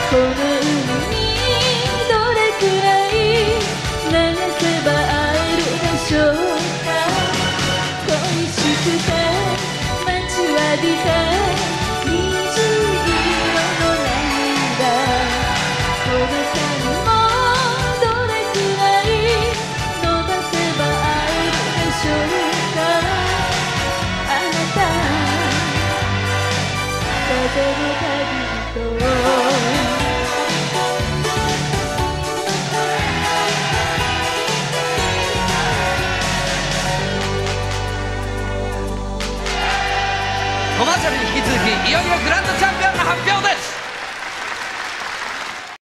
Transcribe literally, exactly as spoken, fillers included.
この海にどれくらい流せば会えるでしょうか。恋しくて待ちわびて虹色の涙、この線もどれくらい伸ばせば会えるでしょうか。あなた風の旅人、 コマーシャルに引き続きいよいよグランドチャンピオン